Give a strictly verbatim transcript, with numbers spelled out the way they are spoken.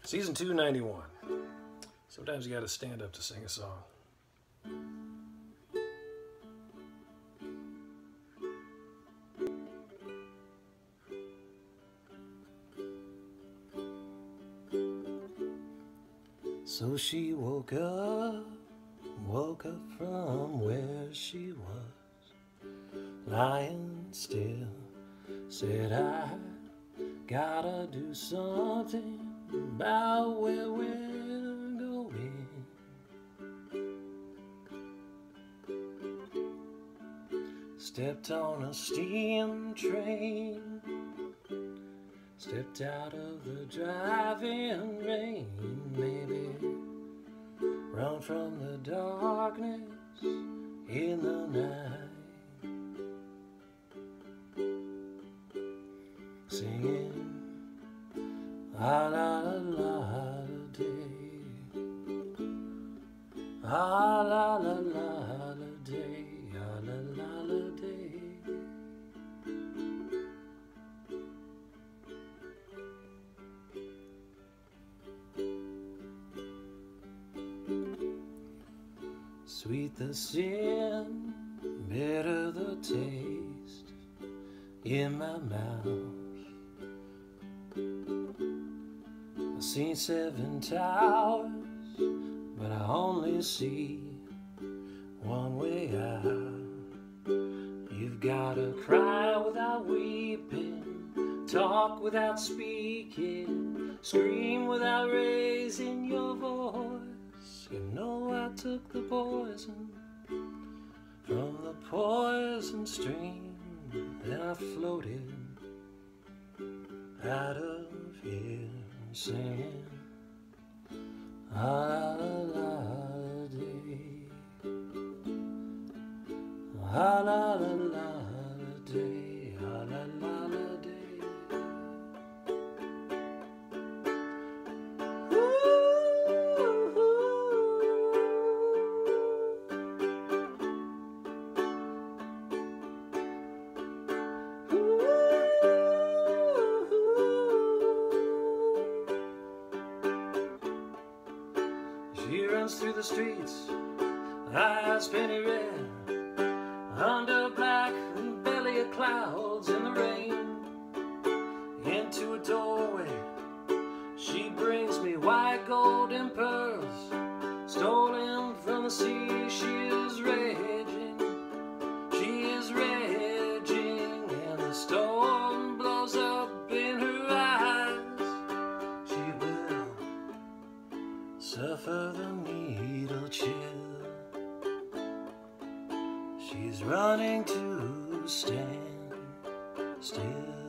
Season two, ninety-one. Sometimes you gotta stand up to sing a song. So she woke up, woke up from where she was, lying still, said I gotta do something about where we're going. Stepped on a steam train, stepped out of the driving rain, maybe run from the darkness in the night, singing ah la la la day, ah la la la day, ah la la la day. Sweet the sin, bitter the taste in my mouth. I've seen seven towers, but I only see one way out. You've gotta cry without weeping, talk without speaking, scream without raising your voice. You know I took the poison from the poison stream, and I floated out of here singing ah la la day, ah la la la day, ah la la la day. She runs through the streets, eyes penny red, under black belly of clouds in the rain. Into a doorway, she brings me white gold and pearls, stolen from the sea. She is raging, she is raging, and the storm blows up in her eyes. She will suffer the needle chill. She's running to stand still.